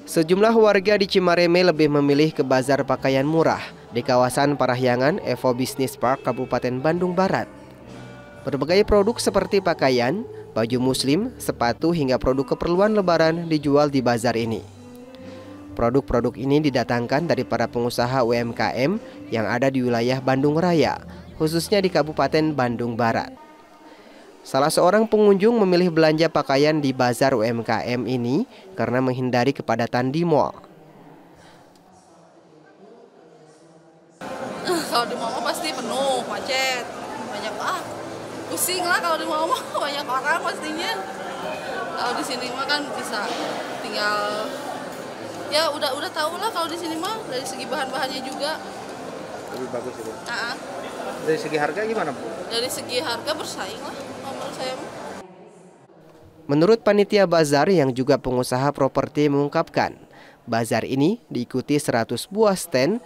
Sejumlah warga di Cimareme lebih memilih ke bazar pakaian murah di kawasan Parahyangan Evo Business Park, Kabupaten Bandung Barat. Berbagai produk seperti pakaian, baju muslim, sepatu hingga produk keperluan lebaran dijual di bazar ini. Produk-produk ini didatangkan dari para pengusaha UMKM yang ada di wilayah Bandung Raya, khususnya di Kabupaten Bandung Barat. Salah seorang pengunjung memilih belanja pakaian di bazar UMKM ini karena menghindari kepadatan di mal. Kalau di mall pasti penuh, macet, banyak pusing lah kalau di mall banyak orang pastinya. Kalau di sini mah kan bisa tinggal ya udah tahu lah kalau di sini mah dari segi bahan-bahannya juga lebih bagus itu. Dari segi harga gimana, Bu? Dari segi harga bersaing lah menurut saya. Menurut panitia bazar yang juga pengusaha properti mengungkapkan, bazar ini diikuti 100 buah stand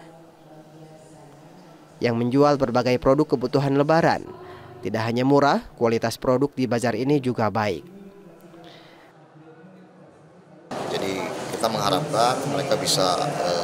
yang menjual berbagai produk kebutuhan lebaran. Tidak hanya murah, kualitas produk di bazar ini juga baik. Jadi kita mengharapkan mereka bisa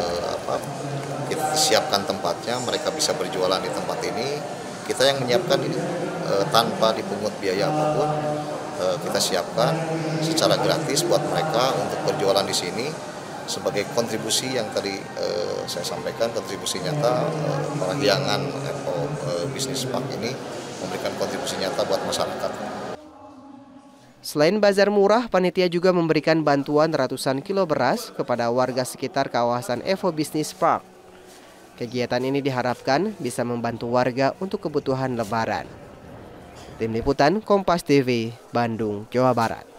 siapkan tempatnya, mereka bisa berjualan di tempat ini. Kita yang menyiapkan ini tanpa dipungut biaya apapun, kita siapkan secara gratis buat mereka untuk berjualan di sini sebagai kontribusi yang tadi saya sampaikan, kontribusi nyata Parahyangan Evo Business Park ini memberikan kontribusi nyata buat masyarakat. Selain bazar murah, panitia juga memberikan bantuan ratusan kilo beras kepada warga sekitar kawasan Evo Business Park. Kegiatan ini diharapkan bisa membantu warga untuk kebutuhan lebaran. Tim Liputan Kompas TV, Bandung, Jawa Barat.